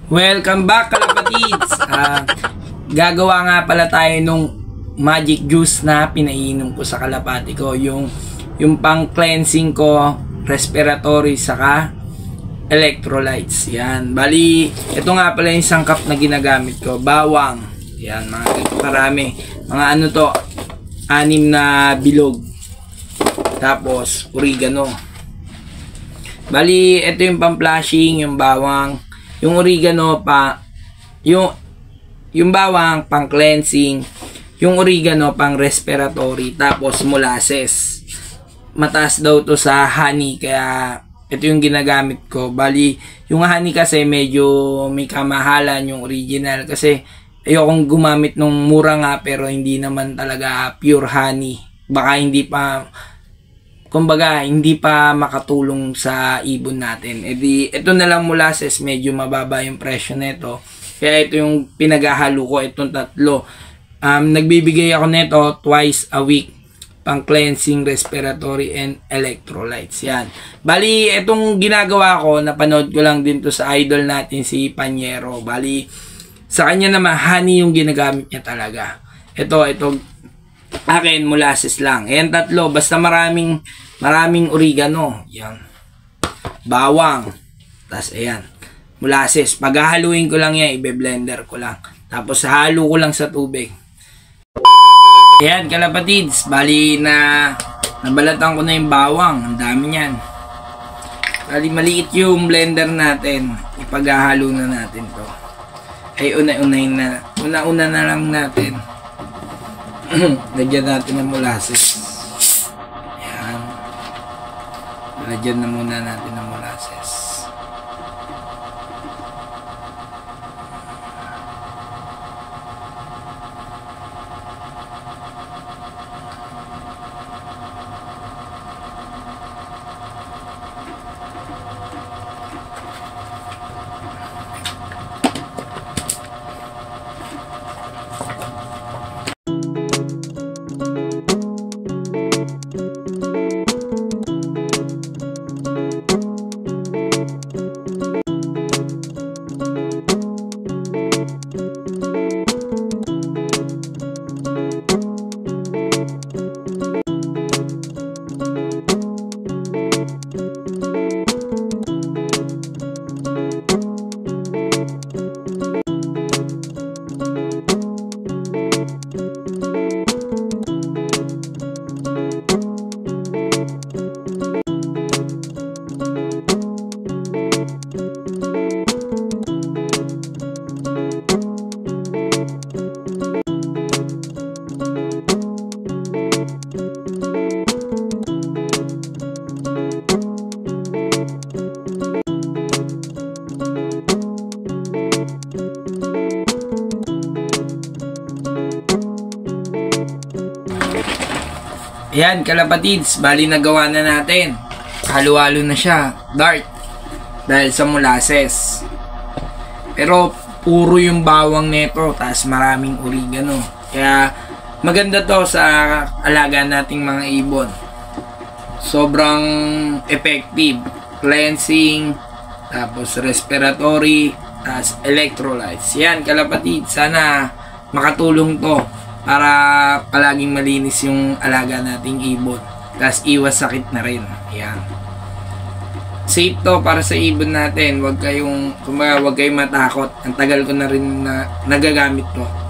Welcome back, kalapatids! Gagawa nga pala tayo nung magic juice na pinainom ko sa kalapati ko. Yung pang cleansing ko, respiratory, saka electrolytes. Yan. Bali, ito nga pala yung sangkap na ginagamit ko. Bawang. Yan, mga parami. Mga ano to, 6 na bilog. Tapos, oregano. Bali, ito yung pang-flashing, yung bawang. Yung oregano pa, yung bawang pang cleansing, yung oregano pang respiratory, tapos molasses. Mataas daw to sa honey, kaya ito yung ginagamit ko. Bali, yung honey kasi medyo may kamahalan, yung original, kasi ayokong gumamit nung mura nga, pero hindi naman talaga pure honey. Baka hindi pa makatulong sa ibon natin. Ito na lang molasses, medyo mababa yung presyo nito. Kaya ito yung pinaghahalo ko, itong tatlo. Nagbibigay ako nito twice a week, pang cleansing, respiratory, and electrolytes. Yan. Bali, itong ginagawa ko, napanood ko lang din to sa idol natin, si Panyero. Bali, sa kanya naman, honey yung ginagamit niya talaga. Ito, akin, molasses lang. Ayan, tatlo. Basta maraming oregano. Yan. Bawang. Tapos, ayan. Molasses. Paghahaluin ko lang yan, ibe-blender ko lang. Tapos, halo ko lang sa tubig. Ayan, kalapatids. Bali nabalatan ko na yung bawang. Ang dami niyan. Bali, maliit yung blender natin. Ipaghahalo na natin to. Ay, una na lang natin. Lagyan natin ng molasses. Ayan. Lagyan na muna natin ng molasses. Ayan, kalapatids, bali nagawa na natin. Halo-halo na siya, dark, dahil sa molasses. Pero puro yung bawang nito, tas maraming oregano. Kaya maganda to sa alaga nating mga ibon. Sobrang effective. Cleansing, tapos respiratory, tas electrolytes. Yan, kalapatids, sana makatulong to para palaging malinis yung alaga nating ibon. Tapos iwas sakit na rin. Ayan. Safe to para sa ibon natin. Huwag kayong matakot. Ang tagal ko na rin na nagagamit to.